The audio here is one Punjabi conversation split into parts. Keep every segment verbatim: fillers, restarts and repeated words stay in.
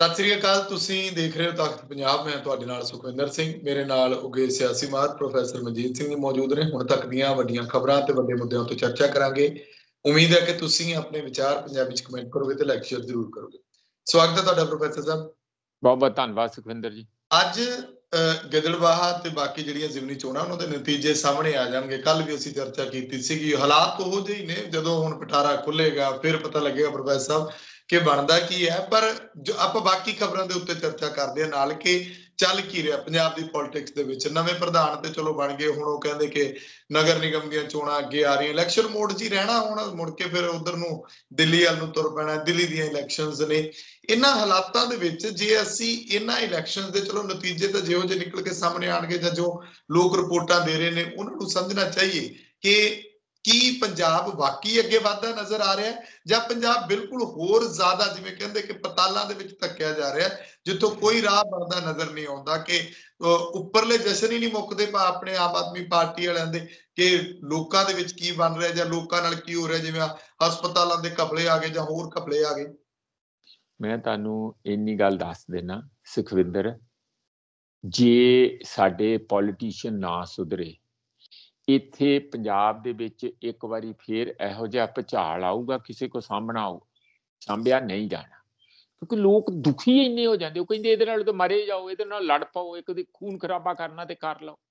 ਸਤਿ ਸ੍ਰੀ ਅਕਾਲ। ਤੁਸੀਂ ਦੇਖ ਰਹੇ ਹੋ ਤਖ਼ਤ ਪੰਜਾਬ। ਮੈਂ ਤੁਹਾਡੇ ਨਾਲ ਸੁਖਵਿੰਦਰ ਸਿੰਘ। ਮੇਰੇ ਨਾਲ ਉਗੇ ਸਿਆਸੀ ਮਾਹਰ ਪ੍ਰੋਫੈਸਰ ਮਨਜੀਤ ਸਿੰਘ ਜੀ ਮੌਜੂਦ ਨੇ। ਹੁਣ ਤੱਕ ਦੀਆਂ ਵੱਡੀਆਂ ਖਬਰਾਂ ਤੇ ਵੱਡੇ ਮੁੱਦਿਆਂ ਉੱਤੇ ਚਰਚਾ ਕਰਾਂਗੇ। ਉਮੀਦ ਹੈ ਕਿ ਤੁਸੀਂ ਆਪਣੇ ਵਿਚਾਰ ਪੰਜਾਬੀ ਚ ਕਮੈਂਟ ਕਰੋਗੇ ਤੇ ਲਾਈਕ ਸ਼ੇਅਰ ਜ਼ਰੂਰ ਕਰੋਗੇ। ਸਵਾਗਤ ਹੈ ਤੁਹਾਡਾ ਪ੍ਰੋਫੈਸਰ ਸਾਹਿਬ। ਬਹੁਤ ਬਹੁਤ ਧੰਨਵਾਦ ਸੁਖਵਿੰਦਰ ਜੀ। ਅੱਜ ਗਿੱਦੜਬਾਹਾ ਤੇ ਬਾਕੀ ਜਿਹੜੀਆਂ ਜ਼ਿਮਨੀ ਚੋਣਾਂ ਉਹਨਾਂ ਦੇ ਨਤੀਜੇ ਸਾਹਮਣੇ ਆ ਜਾਣਗੇ। ਕੱਲ ਵੀ ਅਸੀਂ ਚਰਚਾ ਕੀਤੀ ਸੀਗੀ। ਹਾਲਾਤ ਉਹੋ ਜਿਹੇ ਨੇ, ਜਦੋਂ ਹੁਣ ਪਿਟਾਰਾ ਖੁੱਲੇਗਾ ਫਿਰ ਪਤਾ ਲੱਗੇਗਾ ਪ੍ਰੋਫੈਸਰ ਸਾਹਿਬ ਕਿ ਬਣਦਾ ਕੀ ਹੈ। ਪਰ ਜੋ ਆਪਾਂ ਬਾਕੀ ਖਬਰਾਂ ਦੇ ਉੱਤੇ ਚਰਚਾ ਕਰਦੇ ਹਾਂ ਨਾਲ ਕਿ ਚੱਲ ਕੀ ਰਿਹਾ ਪੰਜਾਬ ਦੀ ਪੋਲਿਟਿਕਸ ਦੇ ਵਿੱਚ। ਨਵੇਂ ਪ੍ਰਧਾਨ ਤੇ ਚਲੋ ਬਣ ਗਏ, ਹੁਣ ਉਹ ਕਹਿੰਦੇ ਕਿ ਨਗਰ ਨਿਗਮ ਦੀਆਂ ਚੋਣਾਂ ਅੱਗੇ ਆ ਰਹੀਆਂ। ਇਲੈਕਸ਼ਨ ਮੋਡ 'ਚ ਹੀ ਰਹਿਣਾ ਹੁਣ, ਮੁੜ ਕੇ ਫਿਰ ਉਧਰ ਨੂੰ ਦਿੱਲੀ ਵੱਲ ਨੂੰ ਤੁਰ ਪੈਣਾ। ਦਿੱਲੀ ਦੀਆਂ ਇਲੈਕਸ਼ਨਸ ਨੇ। ਇਹਨਾਂ ਹਾਲਾਤਾਂ ਦੇ ਵਿੱਚ ਜੇ ਅਸੀਂ ਇਹਨਾਂ ਇਲੈਕਸ਼ਨ ਦੇ ਚਲੋ ਨਤੀਜੇ ਤਾਂ ਜਿਹੋ ਜਿਹੇ ਨਿਕਲ ਕੇ ਸਾਹਮਣੇ ਆਣਗੇ ਜਾਂ ਜੋ ਲੋਕ ਰਿਪੋਰਟਾਂ ਦੇ ਰਹੇ ਨੇ ਉਹਨਾਂ ਨੂੰ ਸਮਝਣਾ ਚਾਹੀਏ ਕਿ ਕੀ ਪੰਜਾਬ ਵਾਕਈ ਅੱਗੇ ਵੱਧਦਾ ਨਜ਼ਰ ਆ ਰਿਹਾ ਜਾਂ ਪੰਜਾਬ ਬਿਲਕੁਲ ਹੋਰ ਜ਼ਿਆਦਾ ਜਿਵੇਂ ਕਹਿੰਦੇ ਕਿ ਪਤਾਲਾਂ ਦੇ ਵਿੱਚ ਧੱਕਿਆ ਜਾ ਰਿਹਾ, ਜਿੱਥੋਂ ਕੋਈ ਰਾਹ ਬਣਦਾ ਨਜ਼ਰ ਨਹੀਂ ਆਉਂਦਾ, ਕਿ ਉੱਪਰਲੇ ਜਸ਼ਨ ਹੀ ਨਹੀਂ ਮੁੱਕਦੇ ਆਪਣੇ ਆਮ ਆਦਮੀ ਪਾਰਟੀ ਵਾਲਿਆਂ ਦੇ ਕਿ ਲੋਕਾਂ ਦੇ ਵਿੱਚ ਕੀ ਬਣ ਰਿਹਾ ਜਾਂ ਲੋਕਾਂ ਨਾਲ ਕੀ ਹੋ ਰਿਹਾ। ਜਿਵੇਂ ਹਸਪਤਾਲਾਂ ਦੇ ਘਪਲੇ ਆ ਗਏ ਜਾਂ ਹੋਰ ਘਪਲੇ ਆ ਗਏ। ਮੈਂ ਤੁਹਾਨੂੰ ਇੰਨੀ ਗੱਲ ਦੱਸ ਦੇਣਾ ਸੁਖਵਿੰਦਰ, ਜੇ ਸਾਡੇ ਪੋਲੀਟੀਸ਼ੀਅਨ ਨਾ ਸੁਧਰੇ, ਇੱਥੇ ਪੰਜਾਬ ਦੇ ਵਿੱਚ ਇੱਕ ਵਾਰੀ ਫੇਰ ਇਹੋ ਜਿਹਾ ਭੁਚਾਲ ਆਊਗਾ, ਕਿਸੇ ਕੋ ਸਾਹਮਣਾ ਆਊ ਸਾਂਭਿਆ ਨਹੀਂ ਜਾਣਾ। ਕਿਉਂਕਿ ਲੋਕ ਦੁਖੀ ਇੰਨੇ ਹੋ ਜਾਂਦੇ, ਉਹ ਕਹਿੰਦੇ ਇਹਦੇ ਨਾਲ ਤਾਂ ਮਰੇ ਜਾਓ, ਇਹਦੇ ਨਾਲ ਲੜ ਪਾਓ, ਇੱਕ ਦੀ ਖੂਨ ਖਰਾਬਾ ਕਰਨਾ ਤੇ ਕਰ ਲਓ।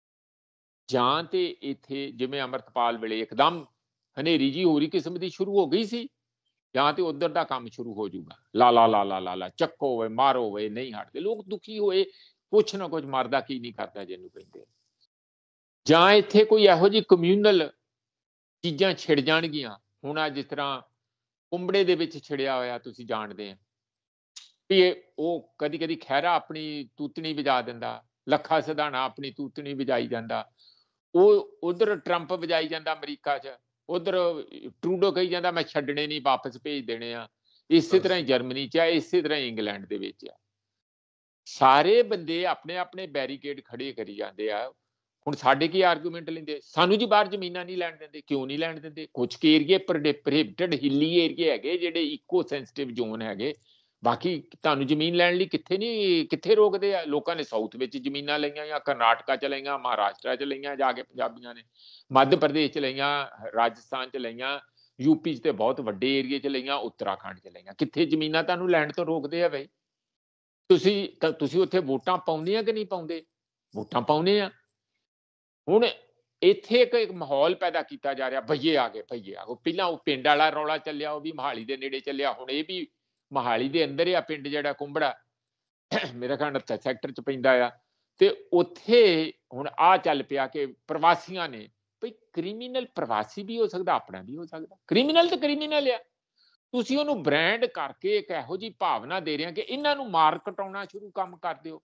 ਜਾਂ ਤੇ ਇੱਥੇ ਜਿਵੇਂ ਅੰਮ੍ਰਿਤਪਾਲ ਵੇਲੇ ਇੱਕਦਮ ਹਨੇਰੀ ਜੀ ਹੋਰੀ ਕਿਸਮ ਦੀ ਸ਼ੁਰੂ ਹੋ ਗਈ ਸੀ, ਜਾਂ ਤੇ ਉਧਰ ਦਾ ਕੰਮ ਸ਼ੁਰੂ ਹੋ ਜਾਊਗਾ। ਲਾ ਲਾ ਲਾ ਲਾ ਲਾ ਲਾ ਚੱਕੋ ਵੇ ਮਾਰੋ ਵੇ, ਨਹੀਂ ਹਟਦੇ ਲੋਕ, ਦੁਖੀ ਹੋਏ, ਕੁਛ ਨਾ ਕੁਛ ਮਰਦਾ ਕੀ ਨਹੀਂ ਕਰਦਾ ਜਿਹਨੂੰ ਕਹਿੰਦੇ। ਜਾਂ ਇੱਥੇ ਕੋਈ ਇਹੋ ਜਿਹੀ ਕਮਿਊਨਲ ਚੀਜ਼ਾਂ ਛਿੜ ਜਾਣਗੀਆਂ। ਹੁਣ ਆ ਜਿਸ ਤਰ੍ਹਾਂ ਕੁੰਬੜੇ ਦੇ ਵਿੱਚ ਛਿੜਿਆ ਹੋਇਆ, ਤੁਸੀਂ ਜਾਣਦੇ ਆ ਵੀ ਉਹ ਕਦੀ ਕਦੀ ਖਹਿਰਾ ਆਪਣੀ ਤੂਤਣੀ ਵਜਾ ਦਿੰਦਾ, ਲੱਖਾ ਸਿਧਾਣਾ ਆਪਣੀ ਤੂਤਣੀ ਵਜਾਈ ਜਾਂਦਾ, ਉਹ ਉਧਰ ਟਰੰਪ ਵਜਾਈ ਜਾਂਦਾ ਅਮਰੀਕਾ 'ਚ, ਉਧਰ ਟਰੂਡੋ ਕਹੀ ਜਾਂਦਾ ਮੈਂ ਛੱਡਣੇ ਨਹੀਂ, ਵਾਪਸ ਭੇਜ ਦੇਣੇ ਆ। ਇਸੇ ਤਰ੍ਹਾਂ ਹੀ ਜਰਮਨੀ 'ਚ ਆ, ਇਸੇ ਤਰ੍ਹਾਂ ਹੀ ਇੰਗਲੈਂਡ ਦੇ ਵਿੱਚ ਆ। ਸਾਰੇ ਬੰਦੇ ਆਪਣੇ ਆਪਣੇ ਬੈਰੀਕੇਡ ਖੜੇ ਕਰੀ ਜਾਂਦੇ ਆ। ਹੁਣ ਸਾਡੇ ਕੀ ਆਰਗੂਮੈਂਟ ਲੈਂਦੇ, ਸਾਨੂੰ ਜੀ ਬਾਹਰ ਜ਼ਮੀਨਾਂ ਨਹੀਂ ਲੈਣ ਦਿੰਦੇ। ਕਿਉਂ ਨਹੀਂ ਲੈਣ ਦਿੰਦੇ? ਕੁਝ ਕੁ ਏਰੀਏ ਪ੍ਰੋਹਿਬਿਟਡ ਹਿੱਲੀ ਏਰੀਏ ਹੈਗੇ ਜਿਹੜੇ ਇਕੋ ਸੈਂਸਿਟਿਵ ਜ਼ੋਨ ਹੈਗੇ, ਬਾਕੀ ਤੁਹਾਨੂੰ ਜ਼ਮੀਨ ਲੈਣ ਲਈ ਕਿੱਥੇ ਨਹੀਂ, ਕਿੱਥੇ ਰੋਕਦੇ ਆ। ਲੋਕਾਂ ਨੇ ਸਾਊਥ ਵਿੱਚ ਜ਼ਮੀਨਾਂ ਲਈਆਂ, ਜਾਂ ਕਰਨਾਟਕਾ 'ਚ ਲਈਆਂ, ਮਹਾਰਾਸ਼ਟਰ 'ਚ ਲਈਆਂ, ਜਾ ਕੇ ਪੰਜਾਬੀਆਂ ਨੇ ਮੱਧ ਪ੍ਰਦੇਸ਼ 'ਚ ਲਈਆਂ, ਰਾਜਸਥਾਨ 'ਚ ਲਈਆਂ, ਯੂਪੀ 'ਚ ਤੇ ਬਹੁਤ ਵੱਡੇ ਏਰੀਏ 'ਚ ਲਈਆਂ, ਉੱਤਰਾਖੰਡ 'ਚ ਲਈਆਂ। ਕਿੱਥੇ ਜ਼ਮੀਨਾਂ ਤੁਹਾਨੂੰ ਲੈਣ ਤੋਂ ਰੋਕਦੇ ਆ ਬਈ? ਤੁਸੀਂ ਤੁਸੀਂ ਉੱਥੇ ਵੋਟਾਂ ਪਾਉਂਦੇ ਆ ਕਿ ਨਹੀਂ ਪਾਉਂਦੇ? ਵੋਟਾਂ ਪਾਉਂਦੇ ਆ। ਹੁਣ ਇੱਥੇ ਇੱਕ ਇੱਕ ਮਾਹੌਲ ਪੈਦਾ ਕੀਤਾ ਜਾ ਰਿਹਾ, ਭਈਏ ਆ ਗਏ, ਭਈਏ ਆ ਗਏ। ਪਹਿਲਾਂ ਉਹ ਪਿੰਡ ਵਾਲਾ ਰੌਲਾ ਚੱਲਿਆ, ਉਹ ਵੀ ਮੋਹਾਲੀ ਦੇ ਨੇੜੇ ਚੱਲਿਆ। ਹੁਣ ਇਹ ਵੀ ਮੋਹਾਲੀ ਦੇ ਅੰਦਰ ਆ ਪਿੰਡ ਜਿਹੜਾ ਕੁੰਬੜਾ, ਮੇਰਾ ਖਿਆਲ ਸੈਕਟਰ 'ਚ ਪੈਂਦਾ ਆ। ਤੇ ਉੱਥੇ ਹੁਣ ਆ ਚੱਲ ਪਿਆ ਕਿ ਪ੍ਰਵਾਸੀਆਂ ਨੇ, ਭਈ ਕ੍ਰਿਮੀਨਲ ਪ੍ਰਵਾਸੀ ਵੀ ਹੋ ਸਕਦਾ, ਆਪਣਾ ਵੀ ਹੋ ਸਕਦਾ। ਕ੍ਰਿਮੀਨਲ ਤੇ ਕ੍ਰਿਮੀਨਲ ਆ। ਤੁਸੀਂ ਉਹਨੂੰ ਬ੍ਰਾਂਡ ਕਰਕੇ ਇੱਕ ਇਹੋ ਜਿਹੀ ਭਾਵਨਾ ਦੇ ਰਹੇ ਆ ਕਿ ਇਹਨਾਂ ਨੂੰ ਮਾਰ ਕਟਾਉਣਾ ਸ਼ੁਰੂ ਕੰਮ ਕਰ ਦਿਓ,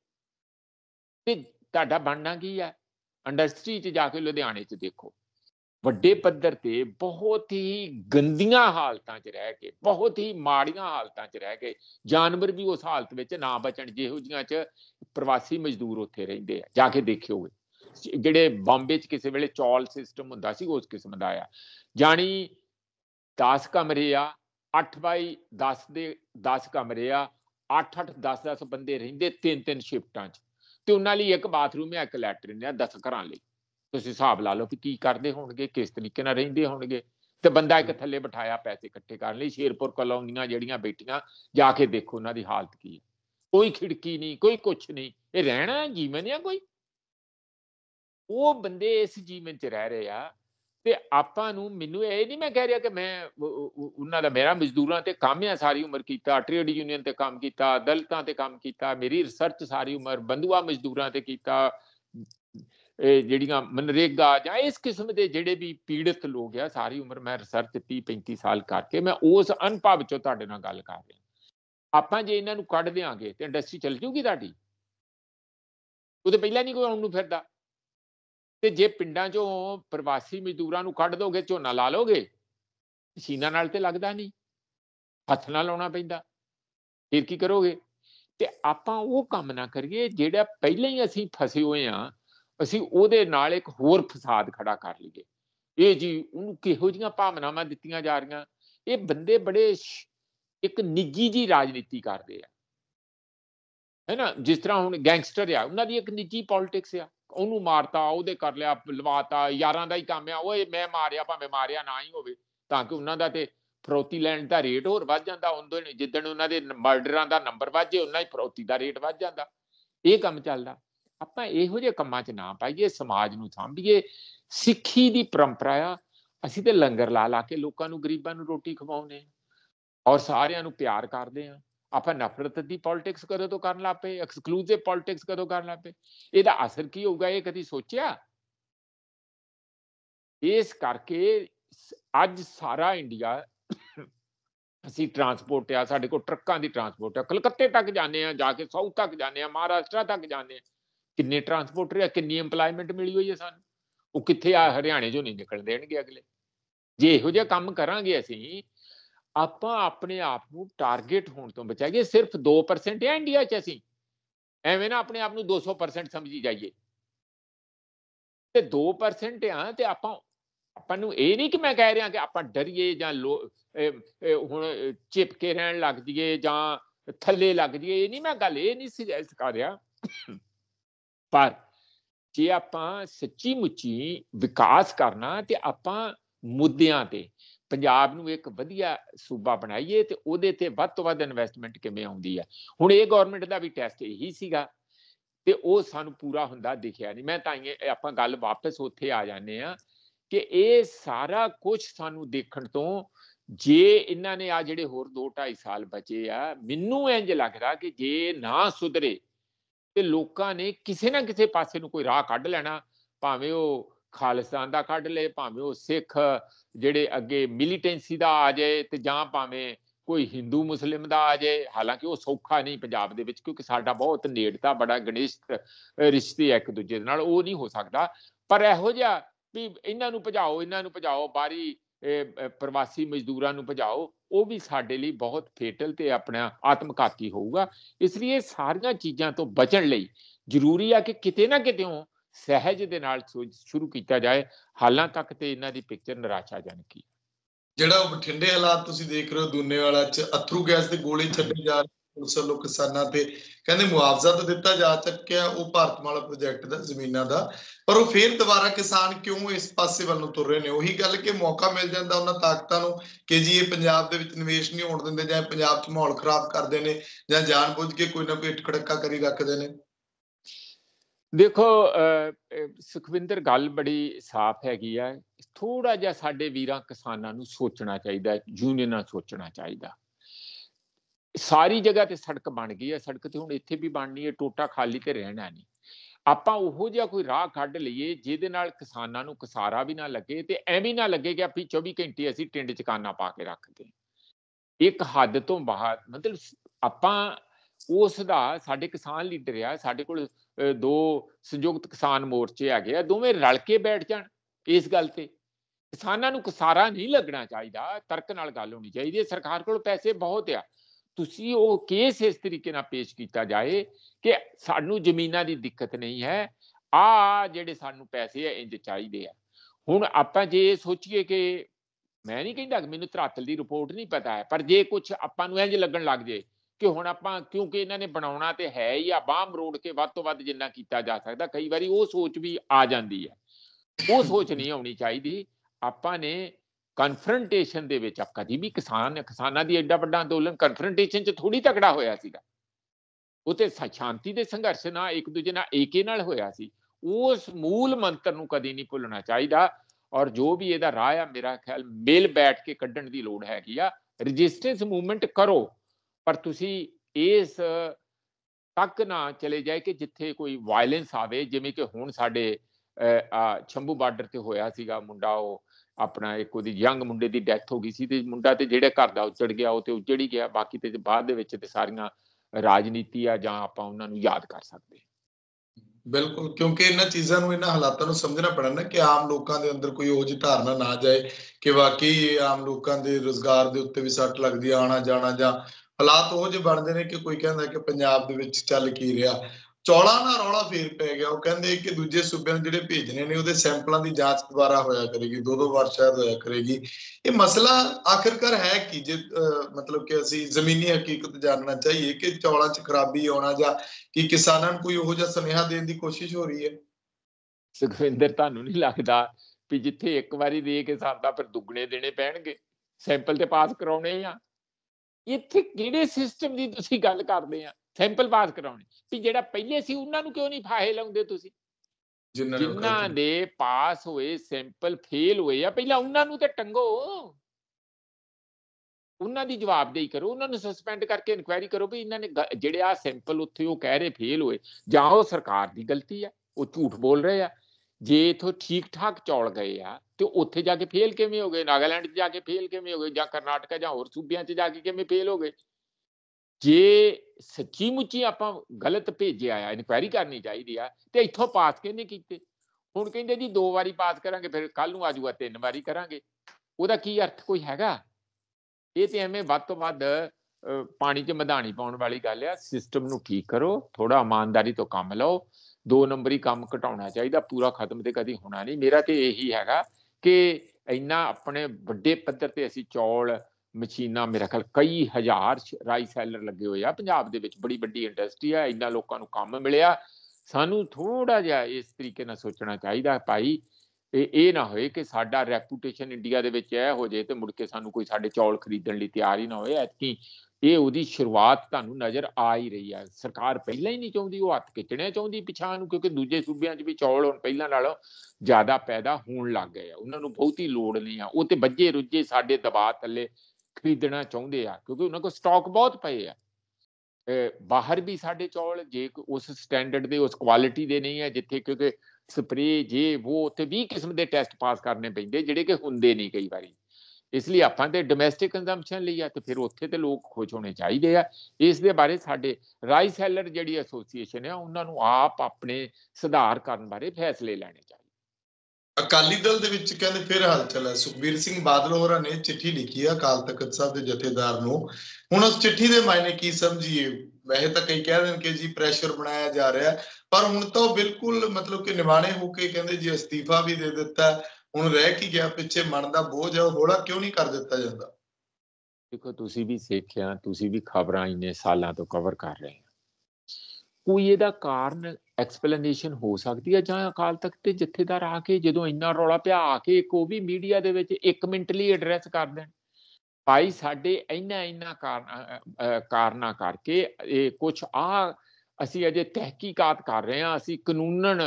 ਤੇ ਤੁਹਾਡਾ ਬਣਨਾ ਕੀ ਆ? ਇੰਡਸਟਰੀ 'ਚ ਜਾ ਕੇ ਲੁਧਿਆਣੇ 'ਚ ਦੇਖੋ, ਵੱਡੇ ਪੱਧਰ ਤੇ ਬਹੁਤ ਹੀ ਗੰਦੀਆਂ ਹਾਲਤਾਂ 'ਚ ਰਹਿ ਕੇ, ਬਹੁਤ ਹੀ ਮਾੜੀਆਂ ਹਾਲਤਾਂ 'ਚ ਰਹਿ ਕੇ, ਜਾਨਵਰ ਵੀ ਉਸ ਹਾਲਤ ਵਿੱਚ ਨਾ ਬਚਣ ਜਿਹੋ ਜਿਹੀਆਂ 'ਚ ਪ੍ਰਵਾਸੀ ਮਜ਼ਦੂਰ ਉੱਥੇ ਰਹਿੰਦੇ ਆ। ਜਾ ਕੇ ਦੇਖਿਓ, ਜਿਹੜੇ ਬੰਬੇ 'ਚ ਕਿਸੇ ਵੇਲੇ ਚੌਲ ਸਿਸਟਮ ਹੁੰਦਾ ਸੀ, ਉਸ ਕਿਸਮ ਦਾ ਆ। ਜਾਣੀ ਦਸ ਕਮਰੇ ਆ, ਅੱਠ ਬਾਈ ਦਸ ਦੇ ਦਸ ਕਮਰੇ ਆ, ਅੱਠ ਅੱਠ ਦਸ ਦਸ ਬੰਦੇ ਰਹਿੰਦੇ ਤਿੰਨ ਤਿੰਨ ਸ਼ਿਫਟਾਂ 'ਚ, ਤੇ ਉਹਨਾਂ ਲਈ ਇੱਕ ਬਾਥਰੂਮ ਹੈ, ਇੱਕ ਲੈਟਰਿਨ ਆ, ਦਸ ਘਰਾਂ ਲਈ। ਤੁਸੀਂ ਹਿਸਾਬ ਲਾ ਲਓ ਕਿ ਕੀ ਕਰਦੇ ਹੋਣਗੇ, ਕਿਸ ਤਰੀਕੇ ਨਾਲ ਰਹਿੰਦੇ ਹੋਣਗੇ। ਤੇ ਬੰਦਾ ਇੱਕ ਥੱਲੇ ਬਿਠਾਇਆ ਪੈਸੇ ਇਕੱਠੇ ਕਰਨ ਲਈ। ਸ਼ੇਰਪੁਰ ਕਲੋਨੀਆਂ ਜਿਹੜੀਆਂ ਬੈਠੀਆਂ, ਜਾ ਕੇ ਦੇਖੋ ਉਹਨਾਂ ਦੀ ਹਾਲਤ ਕੀ ਹੈ। ਕੋਈ ਖਿੜਕੀ ਨਹੀਂ, ਕੋਈ ਕੁਛ ਨਹੀਂ। ਇਹ ਰਹਿਣਾ ਜੀਵਨ ਆ ਕੋਈ? ਉਹ ਬੰਦੇ ਇਸ ਜੀਵਨ 'ਚ ਰਹਿ ਰਹੇ ਆ। ਤੇ ਆਪਾਂ ਨੂੰ, ਮੈਨੂੰ ਇਹ ਨਹੀਂ ਮੈਂ ਕਹਿ ਰਿਹਾ ਕਿ ਮੈਂ ਉਹਨਾਂ ਦਾ, ਮੇਰਾ ਮਜ਼ਦੂਰਾਂ ਤੇ ਕੰਮ ਆ, ਸਾਰੀ ਉਮਰ ਕੀਤਾ, ਟ੍ਰੇਡ ਯੂਨੀਅਨ ਤੇ ਕੰਮ ਕੀਤਾ, ਦਲਿਤਾਂ ਤੇ ਕੰਮ ਕੀਤਾ, ਮੇਰੀ ਰਿਸਰਚ ਸਾਰੀ ਉਮਰ ਬੰਧੂਆ ਮਜ਼ਦੂਰਾਂ ਤੇ ਕੀਤਾ, ਜਿਹੜੀਆਂ ਮਨਰੇਗਾ ਜਾਂ ਇਸ ਕਿਸਮ ਦੇ ਜਿਹੜੇ ਵੀ ਪੀੜਤ ਲੋਕ ਆ, ਸਾਰੀ ਉਮਰ ਮੈਂ ਰਿਸਰਚ ਤੀਹ ਪੈਂਤੀ ਸਾਲ ਕਰਕੇ ਮੈਂ ਉਸ ਅਨੁਭਵ 'ਚੋਂ ਤੁਹਾਡੇ ਨਾਲ ਗੱਲ ਕਰ ਰਿਹਾ। ਆਪਾਂ ਜੇ ਇਹਨਾਂ ਨੂੰ ਕੱਢ ਦਿਆਂਗੇ ਤੇ ਇੰਡਸਟਰੀ ਚੱਲ ਜੂਗੀ ਤੁਹਾਡੀ? ਉਹਦੇ ਪਹਿਲਾਂ ਨਹੀਂ ਕੋਈ ਆਉਣ ਨੂੰ ਫਿਰਦਾ। ਤੇ ਜੇ ਪਿੰਡਾਂ 'ਚੋਂ ਪ੍ਰਵਾਸੀ ਮਜ਼ਦੂਰਾਂ ਨੂੰ ਕੱਢ ਦੋਗੇ, ਝੋਨਾ ਲਾ ਲੋਗੇ, ਮਸ਼ੀਨਾਂ ਨਾਲ ਤੇ ਲੱਗਦਾ ਨਹੀਂ, ਹੱਥ ਨਾਲ ਲਾਉਣਾ ਪੈਂਦਾ, ਫਿਰ ਕੀ ਕਰੋਗੇ? ਤੇ ਆਪਾਂ ਉਹ ਕੰਮ ਨਾ ਕਰੀਏ ਜਿਹੜਾ ਪਹਿਲਾਂ ਹੀ ਅਸੀਂ ਫਸੇ ਹੋਏ ਆ, ਅਸੀਂ ਉਹਦੇ ਨਾਲ ਇੱਕ ਹੋਰ ਫਸਾਦ ਖੜਾ ਕਰ ਲਈਏ। ਇਹ ਜੀ ਉਹਨੂੰ ਕਿਹੋ ਜਿਹੀਆਂ ਭਾਵਨਾਵਾਂ ਦਿੱਤੀਆਂ ਜਾ ਰਹੀਆਂ। ਇਹ ਬੰਦੇ ਬੜੇ ਇੱਕ ਨਿੱਜੀ ਜੀ ਰਾਜਨੀਤੀ ਕਰਦੇ ਆ। है ना। जिस तरह हुण गैंगस्टर आ, उन्हां दी एक निजी पॉलिटिक्स आ, ਉਹਨੂੰ ਮਾਰਤਾ, ਉਹਦੇ ਕਰ ਲਿਆ, ਲਵਾਤਾ, ਯਾਰਾਂ ਦਾ ਹੀ ਕੰਮ ਆ, ਓਏ ਮੈਂ ਮਾਰਿਆ ਭਾਵੇਂ ਮਾਰਿਆ ਨਾ ਹੀ ਹੋਵੇ, ਤਾਂ ਕਿ ਉਹਨਾਂ ਦਾ ਤੇ ਫਰੌਤੀ ਲੈਣ ਦਾ ਰੇਟ ਹੋਰ ਵੱਧ ਜਾਂਦਾ। ਉਦੋਂ ਜਿੱਦਣ ਉਹਨਾਂ ਦੇ ਮਰਡਰਾਂ ਦਾ ਨੰਬਰ ਵੱਧ ਜੇ, ਉਹਨਾਂ ਹੀ ਫਰੌਤੀ ਦਾ ਰੇਟ ਵੱਧ ਜਾਂਦਾ। ਇਹ ਕੰਮ ਚੱਲਦਾ। ਆਪਾਂ ਇਹੋ ਜਿਹੇ ਕੰਮਾਂ 'ਚ ਨਾ ਪਾਈਏ, ਸਮਾਜ ਨੂੰ ਸਾਂਭੀਏ। ਸਿੱਖੀ ਦੀ ਪਰੰਪਰਾ ਆ, ਅਸੀਂ ਤੇ ਲੰਗਰ ਲਾ ਲਾ ਕੇ ਲੋਕਾਂ ਨੂੰ, ਗਰੀਬਾਂ ਨੂੰ ਰੋਟੀ ਖਵਾਉਂਦੇ ਹਾਂ ਔਰ ਸਾਰਿਆਂ ਨੂੰ ਪਿਆਰ ਕਰਦੇ ਹਾਂ। ਆਪਾਂ ਨਫ਼ਰਤ ਦੀ ਪੋਲਿਟਿਕਸ ਕਦੋਂ ਤੋਂ ਕਰਨ ਲੱਗ ਪਏ, ਐਕਸਕਲੂਸਿਵ ਪੋਲਿਟਿਕਸ ਕਦੋਂ ਕਰਨ ਲੱਗ ਪਏ? ਇਹਦਾ ਅਸਰ ਕੀ ਹੋਊਗਾ, ਇਹ ਕਦੀ ਸੋਚਿਆ? ਇਸ ਕਰਕੇ ਅੱਜ ਸਾਰਾ ਇੰਡੀਆ, ਅਸੀਂ ਟਰਾਂਸਪੋਰਟ ਆ, ਸਾਡੇ ਕੋਲ ਟਰੱਕਾਂ ਦੀ ਟਰਾਂਸਪੋਰਟ ਆ, ਕਲਕੱਤੇ ਤੱਕ ਜਾਂਦੇ ਆ, ਜਾ ਕੇ ਸਾਊਥ ਤੱਕ ਜਾਂਦੇ ਆ, ਮਹਾਰਾਸ਼ਟਰ ਤੱਕ ਜਾਂਦੇ ਆ। ਕਿੰਨੇ ਟਰਾਂਸਪੋਰਟਰ ਆ, ਕਿੰਨੀ ਇੰਪਲਾਇਮੈਂਟ ਮਿਲੀ ਹੋਈ ਹੈ ਸਾਨੂੰ। ਉਹ ਕਿੱਥੇ ਆ, ਹਰਿਆਣੇ ਚੋਂ ਨਹੀਂ ਨਿਕਲ ਦੇਣਗੇ ਅਗਲੇ। ਜੇ ਇਹੋ ਜਿਹਾ ਕੰਮ ਕਰਾਂਗੇ ਅਸੀਂ, ਆਪਾਂ ਆਪਣੇ ਆਪ ਨੂੰ ਟਾਰਗੇਟ ਹੋਣ ਤੋਂ ਬਚਾਈਏ। ਸਿਰਫ ਦੋ ਪਰਸੈਂਟ ਆ ਇੰਡੀਆ 'ਚ, ਅਸੀਂ ਐਵੇਂ ਨਾ ਆਪਣੇ ਆਪ ਨੂੰ ਦੋ ਸੌ ਪਰਸੈਂਟ ਸਮਝੀ ਜਾਈਏ। ਤੇ ਦੋ ਪਰਸੈਂਟ ਆ ਤੇ ਆਪਾਂ ਆਪਾਂ ਨੂੰ ਇਹ ਨਹੀਂ ਕਿ ਮੈਂ ਕਹਿ ਰਿਹਾ ਕਿ ਆਪਾਂ ਡਰੀਏ ਜਾਂ ਲੋ ਹੁਣ ਚਿਪਕੇ ਰਹਿਣ ਲੱਗ ਜਾਈਏ ਜਾਂ ਥੱਲੇ ਲੱਗ ਜਾਈਏ। ਇਹ ਨਹੀਂ ਮੈਂ ਗੱਲ, ਇਹ ਨਹੀਂ ਸੁਜੈਸਟ ਕਰ ਰਿਹਾ। ਪਰ ਜੇ ਆਪਾਂ ਸੱਚੀ ਮੁੱਚੀ ਵਿਕਾਸ ਕਰਨਾ ਤੇ ਆਪਾਂ ਮੁੱਦਿਆਂ ਤੇ ਪੰਜਾਬ ਨੂੰ ਇੱਕ ਵਧੀਆ ਸੂਬਾ ਬਣਾਈਏ ਤੇ ਉਹਦੇ ਤੇ ਵੱਧ ਤੋਂ ਵੱਧ ਇਨਵੈਸਟਮੈਂਟ ਕਿਵੇਂ ਆਉਂਦੀ ਹੈ। ਹੁਣ ਇਹ ਗੌਰਮੈਂਟ ਦਾ ਵੀ ਟੈਸਟ ਇਹੀ ਸੀਗਾ ਤੇ ਉਹ ਸਾਨੂੰ ਪੂਰਾ ਹੁੰਦਾ ਦਿਖਿਆ ਨਹੀਂ। ਮੈਂ ਤਾਂ ਇਹ ਆਪਾਂ ਗੱਲ ਵਾਪਸ ਉੱਥੇ ਆ ਜਾਂਦੇ ਹਾਂ ਕਿ ਇਹ ਸਾਰਾ ਕੁਝ ਸਾਨੂੰ ਦੇਖਣ ਤੋਂ, ਜੇ ਇਹਨਾਂ ਨੇ ਆ ਜਿਹੜੇ ਹੋਰ ਦੋ ਢਾਈ ਸਾਲ ਬਚੇ ਆ, ਮੈਨੂੰ ਇੰਝ ਲੱਗਦਾ ਕਿ ਜੇ ਨਾ ਸੁਧਰੇ ਤੇ ਲੋਕਾਂ ਨੇ ਕਿਸੇ ਨਾ ਕਿਸੇ ਪਾਸੇ ਨੂੰ ਕੋਈ ਰਾਹ ਕੱਢ ਲੈਣਾ। ਭਾਵੇਂ ਉਹ ਖਾਲਿਸਤਾਨ ਦਾ ਕੱਢ ਲਏ, ਭਾਵੇਂ ਉਹ ਸਿੱਖ ਜਿਹੜੇ ਅੱਗੇ ਮਿਲੀਟੈਂਸੀ ਦਾ ਆ ਜਾਏ, ਤੇ ਜਾਂ ਭਾਵੇਂ ਕੋਈ ਹਿੰਦੂ ਮੁਸਲਿਮ ਦਾ ਆ ਜਾਏ। ਹਾਲਾਂਕਿ ਉਹ ਸੌਖਾ ਨਹੀਂ ਪੰਜਾਬ ਦੇ ਵਿੱਚ, ਕਿਉਂਕਿ ਸਾਡਾ ਬਹੁਤ ਨੇੜਤਾ, ਬੜਾ ਘਨਿਸ਼ਟ ਰਿਸ਼ਤੇ ਆ ਇੱਕ ਦੂਜੇ ਦੇ ਨਾਲ, ਉਹ ਨਹੀਂ ਹੋ ਸਕਦਾ। ਪਰ ਇਹੋ ਜਿਹਾ ਵੀ ਇਹਨਾਂ ਨੂੰ ਭਜਾਓ, ਇਹਨਾਂ ਨੂੰ ਭਜਾਓ, ਬਾਹਰੀ ਪ੍ਰਵਾਸੀ ਮਜ਼ਦੂਰਾਂ ਨੂੰ ਭਜਾਓ, ਉਹ ਵੀ ਸਾਡੇ ਲਈ ਬਹੁਤ ਫੇਟਲ ਤੇ ਆਪਣਾ ਆਤਮਘਾਤੀ ਹੋਊਗਾ। ਇਸ ਲਈ ਇਹ ਸਾਰੀਆਂ ਚੀਜ਼ਾਂ ਤੋਂ ਬਚਣ ਲਈ ਜ਼ਰੂਰੀ ਆ ਕਿ ਕਿਤੇ ਨਾ ਕਿਤੇ ਸਹਿਜ ਦੇ ਨਾਲ ਸ਼ੁਰੂ ਕੀਤਾ ਜਾਏ। ਹਾਲਾਂ ਤੱਕ ਤੇ ਇਹਨਾਂ ਦੀ ਪਿਕਚਰ ਨਿਰਾਸ਼ਾਜਨਕ ਹੀ। ਜਿਹੜਾ ਉਹ ਬਠਿੰਡੇ ਹਾਲਾਤ ਤੁਸੀਂ ਦੇਖ ਰਹੇ ਹੋ, ਦੁਨੇਵਾਲਾ 'ਚ ਅਥਰੂ ਗੈਸ ਦੇ ਗੋਲੇ ਛੱਡੇ ਜਾ ਰਹੇ ਪੁਲਿਸ ਵੱਲੋਂ ਕਿਸਾਨਾਂ ਤੇ, ਕਹਿੰਦੇ ਮੁਆਵਜ਼ਾ ਤਾਂ ਦਿੱਤਾ ਜਾ ਚੁੱਕਿਆ ਉਹ ਭਾਰਤਮਾਲਾ ਪ੍ਰੋਜੈਕਟ ਦਾ, ਜ਼ਮੀਨਾਂ ਦਾ, ਪਰ ਉਹ ਫੇਰ ਦੁਬਾਰਾ ਕਿਸਾਨ ਕਿਉਂ ਇਸ ਪਾਸੇ ਵੱਲ ਨੂੰ ਤੁਰ ਰਹੇ ਨੇ? ਉਹੀ ਗੱਲ ਕਿ ਮੌਕਾ ਮਿਲ ਜਾਂਦਾ ਉਹਨਾਂ ਤਾਕਤਾਂ ਨੂੰ ਕਿ ਜੀ ਇਹ ਪੰਜਾਬ ਦੇ ਵਿੱਚ ਨਿਵੇਸ਼ ਨਹੀਂ ਹੋਣ ਦਿੰਦੇ, ਜਾਂ ਪੰਜਾਬ 'ਚ ਮਾਹੌਲ ਖਰਾਬ ਕਰਦੇ ਨੇ, ਜਾਂ ਜਾਣਬੁੱਝ ਕੇ ਕੋਈ ਨਾ ਕੋਈ ਟਕੜਕਾ ਕਰੀ ਰੱਖਦੇ ਨੇ। ਦੇਖੋ ਸੁਖਵਿੰਦਰ, ਗੱਲ ਬੜੀ ਸਾਫ਼ ਹੈਗੀ ਆ। ਥੋੜਾ ਜਿਹਾ ਸਾਡੇ ਵੀਰਾਂ ਕਿਸਾਨਾਂ ਨੂੰ ਸੋਚਣਾ ਚਾਹੀਦਾ, ਯੂਨੀਅਨਾਂ ਸੋਚਣਾ ਚਾਹੀਦਾ। ਸਾਰੀ ਜਗ੍ਹਾ ਤੇ ਸੜਕ ਬਣ ਗਈ ਹੈ, ਸੜਕ ਤੇ ਹੁਣ ਇੱਥੇ ਵੀ ਬਣਨੀ ਹੈ, ਟੋਟਾ ਖਾਲੀ ਤੇ ਰਹਿਣਾ ਨਹੀਂ। ਆਪਾਂ ਉਹੋ ਜਿਹਾ ਕੋਈ ਰਾਹ ਕੱਢ ਲਈਏ ਜਿਹਦੇ ਨਾਲ ਕਿਸਾਨਾਂ ਨੂੰ ਕਸਾਰਾ ਵੀ ਨਾ ਲੱਗੇ ਤੇ ਐਵੇਂ ਨਾ ਲੱਗੇ ਕਿ ਆਪੀ ਚੌਵੀ ਘੰਟੇ ਅਸੀਂ ਟਿੰਡ ਚ ਕਾਨਾ ਪਾ ਕੇ ਰੱਖਦੇ। ਇੱਕ ਹੱਦ ਤੋਂ ਬਾਹਰ, ਮਤਲਬ ਆਪਾਂ ਉਸ ਦਾ, ਸਾਡੇ ਕਿਸਾਨ ਲੀਡਰ ਆ, ਸਾਡੇ ਕੋਲ ਦੋ ਸੰਯੁਕਤ ਕਿਸਾਨ ਮੋਰਚੇ ਹੈਗੇ ਆ, ਦੋਵੇਂ ਰਲ ਕੇ ਬੈਠ ਜਾਣ ਇਸ ਗੱਲ ਤੇ। ਕਿਸਾਨਾਂ ਨੂੰ ਕਸਾਰਾ ਨਹੀਂ ਲੱਗਣਾ ਚਾਹੀਦਾ, ਤਰਕ ਨਾਲ ਗੱਲ ਹੋਣੀ ਚਾਹੀਦੀ ਹੈ। ਸਰਕਾਰ ਕੋਲ ਪੈਸੇ ਬਹੁਤ ਆ, ਤੁਸੀਂ ਉਹ ਕੇਸ ਇਸ ਤਰੀਕੇ ਨਾਲ ਪੇਸ਼ ਕੀਤਾ ਜਾਏ ਕਿ ਸਾਨੂੰ ਜ਼ਮੀਨਾਂ ਦੀ ਦਿੱਕਤ ਨਹੀਂ ਹੈ, ਆ ਜਿਹੜੇ ਸਾਨੂੰ ਪੈਸੇ ਆ ਇੰਜ ਚਾਹੀਦੇ ਆ। ਹੁਣ ਆਪਾਂ ਜੇ ਇਹ ਸੋਚੀਏ ਕਿ, ਮੈਂ ਨਹੀਂ ਕਹਿੰਦਾ ਕਿ ਮੈਨੂੰ ਧਰਾਤਲ ਦੀ ਰਿਪੋਰਟ ਨਹੀਂ ਪਤਾ ਹੈ, ਪਰ ਜੇ ਕੁਛ ਆਪਾਂ ਨੂੰ ਇੰਜ ਲੱਗਣ ਲੱਗ ਜੇ ਕਿ ਹੁਣ ਆਪਾਂ, ਕਿਉਂਕਿ ਇਹਨਾਂ ਨੇ ਬਣਾਉਣਾ ਤੇ ਹੈ ਹੀ ਆ, ਬਾਂਹ ਮਰੋੜ ਕੇ ਵੱਧ ਤੋਂ ਵੱਧ ਜਿੰਨਾ ਕੀਤਾ ਜਾ ਸਕਦਾ, ਕਈ ਵਾਰੀ ਉਹ ਸੋਚ ਵੀ ਆ ਜਾਂਦੀ ਹੈ। ਉਹ ਸੋਚ ਨਹੀਂ ਆਉਣੀ ਚਾਹੀਦੀ। ਆਪਾਂ ਨੇ ਕਨਫਰੰਟੇਸ਼ਨ ਦੇ ਵਿੱਚ, ਕਦੀ ਵੀ ਕਿਸਾਨ ਕਿਸਾਨਾਂ ਦੀ ਐਡਾ ਵੱਡਾ ਅੰਦੋਲਨ ਕਨਫਰੰਟੇਸ਼ਨ 'ਚ ਥੋੜੀ ਤਕੜਾ ਹੋਇਆ ਸੀਗਾ, ਉਹ ਤੇ ਸ਼ਾਂਤੀ ਦੇ ਸੰਘਰਸ਼ ਨਾਲ, ਇੱਕ ਦੂਜੇ ਨਾਲ ਏਕੇ ਨਾਲ ਹੋਇਆ ਸੀ। ਉਸ ਮੂਲ ਮੰਤਰ ਨੂੰ ਕਦੀ ਨਹੀਂ ਭੁੱਲਣਾ ਚਾਹੀਦਾ। ਔਰ ਜੋ ਵੀ ਇਹਦਾ ਰਾਹ ਆ, ਮੇਰਾ ਖਿਆਲ ਮਿਲ ਬੈਠ ਕੇ ਕੱਢਣ ਦੀ ਲੋੜ ਹੈਗੀ ਆ। ਰਜਿਸਟੈਂਸ ਮੂਵਮੈਂਟ ਕਰੋ, ਪਰ ਤੁਸੀਂ ਇਸ ਤੱਕ ਨਾ ਚਲੇ ਜਾਏ ਕਿ ਜਿੱਥੇ ਕੋਈ ਵਾਇਲੈਂਸ ਆਵੇ, ਜਿਵੇਂ ਕਿ ਹੁਣ ਸਾਡੇ ਸ਼ੰਭੂ ਬਾਰਡਰ ਤੇ ਹੋਇਆ ਸੀਗਾ। ਮੁੰਡਾ ਉਹ ਆਪਣਾ, ਇੱਕ ਉਹਦੀ ਯੰਗ ਮੁੰਡੇ ਦੀ ਡੈਥ ਹੋ ਗਈ ਸੀ, ਤੇ ਮੁੰਡਾ ਤੇ ਜਿਹੜੇ ਘਰ ਦਾ ਉੱਜੜ ਗਿਆ ਉਹ ਤੇ ਉੱਜੜ ਹੀ ਗਿਆ, ਬਾਕੀ ਤੇ ਬਾਅਦ ਦੇ ਵਿੱਚ ਤੇ ਸਾਰੀਆਂ ਰਾਜਨੀਤੀ ਆ, ਜਾਂ ਆਪਾਂ ਉਹਨਾਂ ਨੂੰ ਯਾਦ ਕਰ ਸਕਦੇ। ਬਿਲਕੁਲ, ਕਿਉਂਕਿ ਇਹਨਾਂ ਚੀਜ਼ਾਂ ਨੂੰ, ਇਹਨਾਂ ਹਾਲਾਤਾਂ ਨੂੰ ਸਮਝਣਾ ਪੈਣਾ ਨਾ ਕਿ ਆਮ ਲੋਕਾਂ ਦੇ ਅੰਦਰ ਕੋਈ ਉਹੋ ਜਿਹੀ ਧਾਰਨਾ ਨਾ ਜਾਏ ਕਿ ਵਾਕਈ ਆਮ ਲੋਕਾਂ ਦੇ ਰੁਜ਼ਗਾਰ ਦੇ ਉੱਤੇ ਵੀ ਸੱਟ ਲੱਗਦੀ ਆ, ਆਉਣਾ ਜਾਣਾ, ਜਾਂ ਹਾਲਾਤ ਉਹੋ ਜਿਹੇ ਬਣਦੇ ਨੇ ਕਿ ਕੋਈ ਕਹਿੰਦਾ ਕਿ ਪੰਜਾਬ ਦੇ ਵਿੱਚ ਚੱਲ ਕੀ ਰਿਹਾ। ਚੌਲਾਂ ਨਾਲ ਰੌਲਾ ਫੇਰ ਪੈ ਗਿਆ। ਉਹ ਕਹਿੰਦੇ ਕਿ ਦੂਜੇ ਸੂਬਿਆਂ ਨੂੰ ਜਿਹੜੇ ਭੇਜਣੇ ਨੇ ਉਹਦੇ ਸੈਂਪਲਾਂ ਦੀ ਜਾਂਚ ਦੁਬਾਰਾ ਹੋਇਆ ਕਰੇਗੀ, ਦੋ ਦੋ ਵਾਰ ਸ਼ਾਇਦ ਹੋਇਆ ਕਰੇਗੀ। ਇਹ ਮਸਲਾ ਆਖਿਰਕਾਰ ਹੈ ਕੀ, ਜੇ ਮਤਲਬ ਕਿ ਅਸੀਂ ਜ਼ਮੀਨੀ ਹਕੀਕਤ ਜਾਣਨਾ ਚਾਹੀਏ ਕਿ ਚੌਲਾਂ 'ਚ ਖਰਾਬੀ ਆਉਣਾ ਜਾਂ ਕਿ ਕਿਸਾਨਾਂ ਨੂੰ ਕੋਈ ਉਹੋ ਜਿਹਾ ਸੁਨੇਹਾ ਦੇਣ ਦੀ ਕੋਸ਼ਿਸ਼ ਹੋ ਰਹੀ ਹੈ? ਸੁਖਵਿੰਦਰ, ਤੁਹਾਨੂੰ ਨਹੀਂ ਲੱਗਦਾ ਵੀ ਜਿੱਥੇ ਇੱਕ ਵਾਰੀ ਦੇ ਕੇ ਸਾਡਾ ਫਿਰ ਦੁੱਗਣੇ ਦੇਣੇ ਪੈਣਗੇ? ਸੈਂਪਲ ਤੇ ਪਾਸ ਕਰਾਉਣੇ ਆ। ਇੱਥੇ ਕਿਹੜੇ ਸਿਸਟਮ ਦੀ ਤੁਸੀਂ ਗੱਲ ਕਰਦੇ ਆ? ਸੈਂਪਲ ਪਾਸ ਕਰਾਉਣੇ ਵੀ ਜਿਹੜਾ ਪਹਿਲੇ ਸੀ ਉਹਨਾਂ ਨੂੰ ਕਿਉਂ ਨਹੀਂ ਫਾਹੇ ਲਾਉਂਦੇ ਤੁਸੀਂ? ਜਿਨ੍ਹਾਂ ਦੇ ਪਾਸ ਹੋਏ ਸੈਂਪਲ ਫੇਲ ਹੋਏ ਆ ਪਹਿਲਾਂ ਉਹਨਾਂ ਨੂੰ ਤੇ ਟੰਗੋ, ਉਹਨਾਂ ਦੀ ਜਵਾਬਦੇਹੀ ਕਰੋ, ਉਹਨਾਂ ਨੂੰ ਸਸਪੈਂਡ ਕਰਕੇ ਇਨਕੁਆਇਰੀ ਕਰੋ ਵੀ ਇਹਨਾਂ ਨੇ ਜਿਹੜੇ ਆ ਸੈਂਪਲ ਉੱਥੇ ਉਹ ਕਹਿ ਰਹੇ ਫੇਲ ਹੋਏ, ਜਾਂ ਉਹ ਸਰਕਾਰ ਦੀ ਗਲਤੀ ਆ, ਉਹ ਝੂਠ ਬੋਲ ਰਹੇ ਆ। ਜੇ ਇਥੋਂ ਠੀਕ ਠਾਕ ਚੌਲ ਗਏ ਆ ਤੇ ਉੱਥੇ ਜਾ ਕੇ ਫੇਲ ਕਿਵੇਂ ਹੋ ਗਏ? ਨਾਗਾਲੈਂਡ 'ਚ ਜਾ ਕੇ ਫੇਲ ਕਿਵੇਂ ਹੋ ਗਏ? ਜਾਂ ਕਰਨਾਟਕਾ ਜਾਂ ਹੋਰ ਸੂਬਿਆਂ 'ਚ ਜਾ ਕੇ ਕਿਵੇਂ ਫੇਲ ਹੋ ਗਏ? ਜੇ ਸੱਚੀ ਮੁੱਚੀ ਆਪਾਂ ਗਲਤ ਭੇਜਿਆ ਆ, ਇਨਕੁਆਇਰੀ ਕਰਨੀ ਚਾਹੀਦੀ ਆ, ਤੇ ਇੱਥੋਂ ਪਾਸ ਕਿਹਨੇ ਕੀਤੇ? ਹੁਣ ਕਹਿੰਦੇ ਜੀ ਦੋ ਵਾਰੀ ਪਾਸ ਕਰਾਂਗੇ, ਫਿਰ ਕੱਲ ਨੂੰ ਆਜੂਗਾ ਤਿੰਨ ਵਾਰੀ ਕਰਾਂਗੇ। ਉਹਦਾ ਕੀ ਅਰਥ ਕੋਈ ਹੈਗਾ? ਇਹ ਤੇ ਐਵੇਂ ਵੱਧ ਤੋਂ ਵੱਧ ਪਾਣੀ 'ਚ ਮਧਾਣੀ ਪਾਉਣ ਵਾਲੀ ਗੱਲ ਆ। ਸਿਸਟਮ ਨੂੰ ਠੀਕ ਕਰੋ, ਥੋੜਾ ਇਮਾਨਦਾਰੀ ਤੋਂ ਕੰਮ ਲਓ। ਦੋ ਨੰਬਰੀ ਕੰਮ ਘਟਾਉਣਾ ਚਾਹੀਦਾ, ਪੂਰਾ ਖਤਮ ਤੇ ਕਦੀ ਹੋਣਾ ਨਹੀਂ। ਮੇਰਾ ਤੇ ਇਹੀ ਹੈਗਾ ਕਿ ਇੰਨਾ ਆਪਣੇ ਵੱਡੇ ਪੱਧਰ ਤੇ ਅਸੀਂ ਚੌਲ ਮਸ਼ੀਨਾਂ, ਮੇਰਾ ਖਿਆਲ ਕਈ ਹਜ਼ਾਰ ਰਾਈਸ ਸੈਲਰ ਲੱਗੇ ਹੋਏ ਆ ਪੰਜਾਬ ਦੇ ਵਿੱਚ, ਬੜੀ ਵੱਡੀ ਇੰਡਸਟਰੀ ਆ, ਇੰਨਾ ਲੋਕਾਂ ਨੂੰ ਕੰਮ ਮਿਲਿਆ। ਸਾਨੂੰ ਥੋੜਾ ਜਿਹਾ ਇਸ ਤਰੀਕੇ ਨਾਲ ਸੋਚਣਾ ਚਾਹੀਦਾ ਭਾਈ, ਇਹ ਇਹ ਨਾ ਹੋਏ ਕਿ ਸਾਡਾ ਰੈਪੂਟੇਸ਼ਨ ਇੰਡੀਆ ਦੇ ਵਿੱਚ ਇਹ ਹੋ ਜਾਏ ਤੇ ਮੁੜ ਕੇ ਸਾਨੂੰ ਕੋਈ ਸਾਡੇ ਚੌਲ ਖਰੀਦਣ ਲਈ ਤਿਆਰ ਹੀ ਨਾ ਹੋਏ। ਐਤਕੀ ਇਹ ਉਹਦੀ ਸ਼ੁਰੂਆਤ ਤੁਹਾਨੂੰ ਨਜ਼ਰ ਆ ਹੀ ਰਹੀ ਹੈ। ਸਰਕਾਰ ਪਹਿਲਾਂ ਹੀ ਨਹੀਂ ਚਾਹੁੰਦੀ, ਉਹ ਹੱਥ ਖਿੱਚਣੇ ਚਾਹੁੰਦੀ ਪਿਛਾਂ ਨੂੰ, ਕਿਉਂਕਿ ਦੂਜੇ ਸੂਬਿਆਂ 'ਚ ਵੀ ਚੌਲ ਹੁਣ ਪਹਿਲਾਂ ਨਾਲੋਂ ਜ਼ਿਆਦਾ ਪੈਦਾ ਹੋਣ ਲੱਗ ਗਏ ਆ, ਉਹਨਾਂ ਨੂੰ ਬਹੁਤੀ ਲੋੜ ਨਹੀਂ ਆ। ਉਹ ਤੇ ਬੱਝੇ ਰੁੱਝੇ ਸਾਡੇ ਦਬਾਅ ਥੱਲੇ ਖਰੀਦਣਾ ਚਾਹੁੰਦੇ ਆ, ਕਿਉਂਕਿ ਉਹਨਾਂ ਕੋਲ ਸਟਾਕ ਬਹੁਤ ਪਏ ਆ। ਬਾਹਰ ਵੀ ਸਾਡੇ ਚੌਲ ਜੇ ਉਸ ਸਟੈਂਡਰਡ ਦੇ, ਉਸ ਕੁਆਲਿਟੀ ਦੇ ਨਹੀਂ ਹੈ ਜਿੱਥੇ, ਕਿਉਂਕਿ ਸਪਰੇ ਜੇ ਉਹ ਉੱਥੇ ਵੀਹ ਕਿਸਮ ਦੇ ਟੈਸਟ ਪਾਸ ਕਰਨੇ ਪੈਂਦੇ ਜਿਹੜੇ ਕਿ ਹੁੰਦੇ ਨਹੀਂ ਕਈ ਵਾਰੀ। ਇਸ ਲਈ ਆਪਾਂ ਤੇ ਡੋਮੈਸਟਿਕ ਕੰਜ਼ੰਪਸ਼ਨ ਲਈ ਆ, ਤੇ ਫਿਰ ਉੱਥੇ ਤੇ ਲੋਕ ਖੁਸ਼ ਹੋਣੇ ਚਾਹੀਦੇ ਆ। ਇਸ ਦੇ ਬਾਰੇ ਸਾਡੇ ਰਾਈਸ ਸੈਲਰ ਜਿਹੜੀ ਐਸੋਸੀਏਸ਼ਨ ਆ, ਉਹਨਾਂ ਨੂੰ ਆਪ ਆਪਣੇ ਸੁਧਾਰ ਕਰਨ ਬਾਰੇ ਫੈਸਲੇ ਲੈਣੇ ਚਾਹੀਦੇ। ਅਕਾਲੀ ਦਲ ਦੇ ਵਿੱਚ ਕਹਿੰਦੇ ਫਿਰ ਹਲਚਲ ਹੈ। ਸੁਖਬੀਰ ਸਿੰਘ ਬਾਦਲ ਹੋਰਾਂ ਨੇ ਚਿੱਠੀ ਲਿਖੀ ਆ ਅਕਾਲ ਤਖਤ ਸਾਹਿਬ ਦੇ ਜਥੇਦਾਰ ਨੂੰ। ਹੁਣ ਉਸ ਚਿੱਠੀ ਦੇ ਮਾਇਨੇ ਕੀ ਸਮਝੀਏ? ਵੈਸੇ ਤਾਂ ਕਈ ਕਹਿ ਰਹੇ ਨੇ ਕਿ ਜੀ ਪ੍ਰੈਸ਼ਰ ਬਣਾਇਆ ਜਾ ਰਿਹਾ, ਪਰ ਹੁਣ ਤਾਂ ਉਹ ਬਿਲਕੁਲ ਮਤਲਬ ਕਿ ਨਿਵਾਣੇ ਹੋ ਕੇ ਕਹਿੰਦੇ ਜੀ ਅਸਤੀਫਾ ਵੀ ਦੇ ਦਿੱਤਾ। ਹੁਣ ਰਹਿ ਕੀ ਗਿਆ ਪਿੱਛੇ? ਮਨ ਦਾ ਬੋਝ ਹੈ, ਉਹ ਹੌਲਾ ਕਿਉਂ ਨਹੀਂ ਕਰ ਦਿੱਤਾ ਜਾਂਦਾ? ਦੇਖੋ, ਤੁਸੀਂ ਵੀ ਸਿੱਖਿਆ, ਤੁਸੀਂ ਵੀ ਖਬਰਾਂ ਇੰਨੇ ਸਾਲਾਂ ਤੋਂ ਕਵਰ ਕਰ ਰਹੇ ਹੋ, ਕੋਈ ਇਹਦਾ ਕਾਰਨ ਐਕਸਪਲੇਨੇਸ਼ਨ ਹੋ ਸਕਦੀ ਹੈ? ਜਾਂ ਅਕਾਲ ਤਖਤ ਦੇ ਜਥੇਦਾਰ ਆ ਕੇ ਜਦੋਂ ਇੰਨਾ ਰੌਲਾ ਪਿਆ, ਆ ਕੇ ਇੱਕ ਉਹ ਵੀ ਮੀਡੀਆ ਦੇ ਵਿੱਚ ਇੱਕ ਮਿੰਟ ਲਈ ਐਡਰੈਸ ਕਰ ਦੇਣ, ਭਾਈ ਸਾਡੇ ਇੰਨਾ ਇੰਨਾ ਕਾਰਨ ਕਾਰਨਾਂ ਕਰਕੇ ਇਹ ਕੁਛ ਆ, ਅਸੀਂ ਅਜੇ ਤਹਿਕੀਕਾਤ ਕਰ ਰਹੇ ਹਾਂ, ਅਸੀਂ ਕਾਨੂੰਨਨ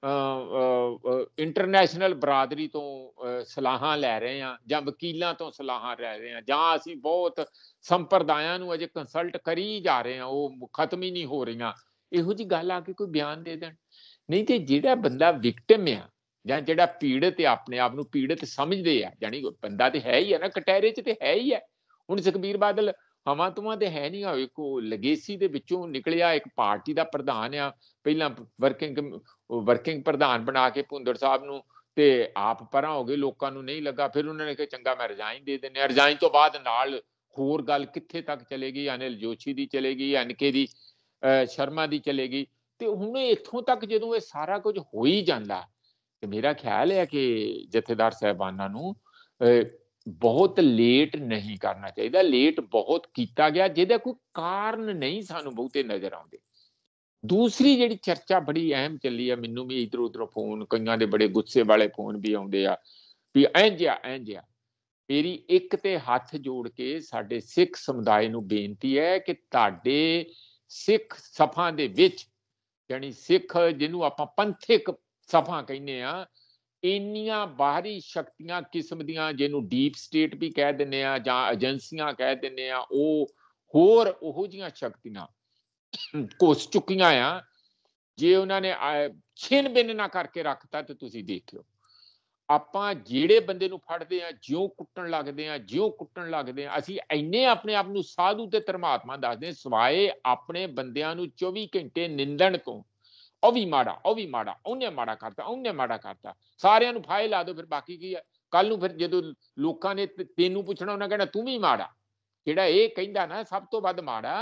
ਇੰਟਰਨੈਸ਼ਨਲ ਬਰਾਦਰੀ ਤੋਂ ਸਲਾਹਾਂ ਲੈ ਰਹੇ ਹਾਂ, ਜਾਂ ਵਕੀਲਾਂ ਤੋਂ ਸਲਾਹਾਂ ਲੈ ਰਹੇ ਹਾਂ, ਜਾਂ ਅਸੀਂ ਬਹੁਤ ਸੰਪਰਦਾਇਆਂ ਨੂੰ ਅਜੇ ਕੰਸਲਟ ਕਰੀ ਜਾ ਰਹੇ ਹਾਂ, ਉਹ ਖਤਮ ਹੀ ਨਹੀਂ ਹੋ ਰਹੀਆਂ। ਇਹੋ ਜਿਹੀ ਗੱਲ ਆ ਕੇ ਕੋਈ ਬਿਆਨ ਦੇ ਦੇਣ। ਨਹੀਂ ਤੇ ਜਿਹੜਾ ਬੰਦਾ ਵਿਕਟਿਮ ਆ ਜਾਂ ਜਿਹੜਾ ਪੀੜਤ ਆ, ਆਪਣੇ ਆਪ ਨੂੰ ਪੀੜਤ ਸਮਝਦੇ ਆ, ਜਾਨੀ ਬੰਦਾ ਤੇ ਹੈ ਹੀ ਹੈ ਨਾ, ਕਟਹਿਰੇ 'ਚ ਤੇ ਹੈ ਹੀ ਹੈ। ਹੁਣ ਸੁਖਬੀਰ ਬਾਦਲ ਹਵਾਂ ਤੁਮਾਂ ਤੇ ਹੈ ਨਹੀਂ, ਹੋਵੇ ਕੋ ਲਗੇਸੀ ਦੇ ਵਿੱਚੋਂ ਨਿਕਲਿਆ, ਇੱਕ ਪਾਰਟੀ ਦਾ ਪ੍ਰਧਾਨ ਆ, ਪਹਿਲਾਂ ਵਰਕਿੰਗ ਵਰਕਿੰਗ ਪ੍ਰਧਾਨ ਬਣਾ ਕੇ ਭੁੰਦੜ ਸਾਹਿਬ ਨੂੰ, ਤੇ ਆਪ ਪਰਾਂ ਹੋ ਗਏ, ਲੋਕਾਂ ਨੂੰ ਨਹੀਂ ਲੱਗਾ, ਫਿਰ ਉਹਨਾਂ ਨੇ ਕਿਹਾ ਚੰਗਾ ਮੈਂ ਰਿਜ਼ਾਈਨ ਦੇ ਦਿੰਦੇ ਆ। ਰਿਜ਼ਾਈਨ ਤੋਂ ਬਾਅਦ ਨਾਲ ਹੋਰ ਗੱਲ ਕਿੱਥੇ ਤੱਕ ਚਲੇਗੀ? ਅਨਿਲ ਜੋਸ਼ੀ ਦੀ ਚਲੇਗੀ, ਐਨਕੇ ਦੀ ਸ਼ਰਮਾ ਦੀ ਚਲੇਗੀ, ਤੇ ਹੁਣ ਇੱਥੋਂ ਤੱਕ ਜਦੋਂ ਇਹ ਸਾਰਾ ਕੁਝ ਹੋ ਹੀ ਜਾਂਦਾ, ਤੇ ਮੇਰਾ ਖਿਆਲ ਹੈ ਕਿ ਜਥੇਦਾਰ ਸਾਹਿਬਾਨਾਂ ਨੂੰ ਬਹੁਤ ਲੇਟ ਨਹੀਂ ਕਰਨਾ ਚਾਹੀਦਾ। ਲੇਟ ਬਹੁਤ ਕੀਤਾ ਗਿਆ, ਜਿਹਦਾ ਕੋਈ ਕਾਰਨ ਨਹੀਂ ਸਾਨੂੰ ਬਹੁਤੇ ਨਜ਼ਰ ਆਉਂਦੇ। ਦੂਸਰੀ ਜਿਹੜੀ ਚਰਚਾ ਬੜੀ ਅਹਿਮ ਚੱਲੀ ਆ, ਮੈਨੂੰ ਵੀ ਇਧਰ ਉਧਰੋਂ ਫੋਨ, ਕਈਆਂ ਦੇ ਬੜੇ ਗੁੱਸੇ ਵਾਲੇ ਫੋਨ ਵੀ ਆਉਂਦੇ ਆ ਵੀ ਇੰਝ ਆ ਇੰਝ ਆ। ਮੇਰੀ ਇੱਕ ਤੇ ਹੱਥ ਜੋੜ ਕੇ ਸਾਡੇ ਸਿੱਖ ਸਮੁਦਾਇ ਨੂੰ ਬੇਨਤੀ ਹੈ ਕਿ ਤੁਹਾਡੇ ਸਿੱਖ ਸਫਾਂ ਦੇ ਵਿੱਚ, ਜਾਨੀ ਸਿੱਖ ਜਿਹਨੂੰ ਆਪਾਂ ਪੰਥਕ ਸਫਾ ਕਹਿੰਦੇ ਆ, ਇੰਨੀਆਂ ਬਾਹਰੀ ਸ਼ਕਤੀਆਂ ਕਿਸਮ ਦੀਆਂ, ਜਿਹਨੂੰ ਡੀਪ ਸਟੇਟ ਵੀ ਕਹਿ ਦਿੰਦੇ ਆ ਜਾਂ ਏਜੰਸੀਆਂ ਕਹਿ ਦਿੰਦੇ ਆ, ਉਹ ਹੋਰ ਉਹੋ ਜਿਹੀਆਂ ਸ਼ਕਤੀਆਂ ਘੁਸ ਚੁੱਕੀਆਂ ਆ। ਜੇ ਉਹਨਾਂ ਨੇ ਛਿਨ ਬਿਨ ਨਾ ਕਰਕੇ ਰੱਖਤਾ ਤੇ ਤੁਸੀਂ ਦੇਖ ਲਓ, ਆਪਾਂ ਜਿਹੜੇ ਬੰਦੇ ਨੂੰ ਫੜਦੇ ਆ ਜਿਉਂ ਕੁੱਟਣ ਲੱਗਦੇ ਆ, ਜਿਉਂ ਕੁੱਟਣ ਲੱਗਦੇ ਆ। ਅਸੀਂ ਇੰਨੇ ਆਪਣੇ ਆਪ ਨੂੰ ਸਾਧੂ ਤੇ ਧਰਮਾਤਮਾ ਦੱਸਦੇ, ਸਵਾਏ ਆਪਣੇ ਬੰਦਿਆਂ ਨੂੰ ਚੌਵੀ ਘੰਟੇ ਨਿੰਦਣ ਤੋਂ, ਉਹ ਵੀ ਮਾੜਾ, ਉਹ ਵੀ ਮਾੜਾ, ਉਹਨੇ ਮਾੜਾ ਕਰਤਾ, ਉਹਨੇ ਮਾੜਾ ਕਰਤਾ, ਸਾਰਿਆਂ ਨੂੰ ਫਾਹੇ ਲਾ ਦਿਓ, ਫਿਰ ਬਾਕੀ ਕੀ ਹੈ? ਕੱਲ ਨੂੰ ਫਿਰ ਜਦੋਂ ਲੋਕਾਂ ਨੇ ਤੈਨੂੰ ਪੁੱਛਣਾ, ਉਹਨਾਂ ਕਹਿਣਾ ਤੂੰ ਵੀ ਮਾੜਾ। ਜਿਹੜਾ ਇਹ ਕਹਿੰਦਾ ਨਾ ਸਭ ਤੋਂ ਵੱਧ ਮਾੜਾ,